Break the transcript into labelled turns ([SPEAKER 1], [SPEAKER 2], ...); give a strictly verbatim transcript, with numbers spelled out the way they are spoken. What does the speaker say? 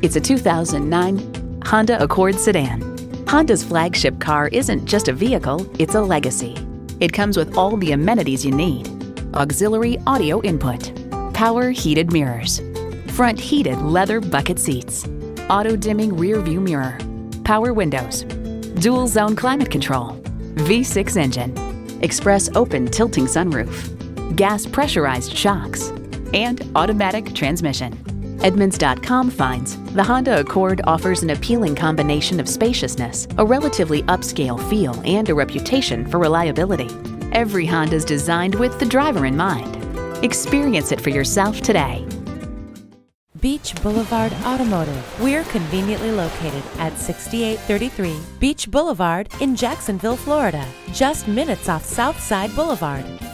[SPEAKER 1] It's a two thousand nine Honda Accord sedan. Honda's flagship car isn't just a vehicle, it's a legacy. It comes with all the amenities you need. Auxiliary audio input, power heated mirrors, front heated leather bucket seats, auto dimming rear view mirror, power windows, dual zone climate control, V six engine, express open tilting sunroof, gas pressurized shocks, and automatic transmission. Edmunds dot com finds the Honda Accord offers an appealing combination of spaciousness, a relatively upscale feel, and a reputation for reliability. Every Honda is designed with the driver in mind. Experience it for yourself today.
[SPEAKER 2] Beach Blvd Automotive. We're conveniently located at sixty-eight thirty-three Beach Boulevard in Jacksonville, Florida, just minutes off Southside Boulevard.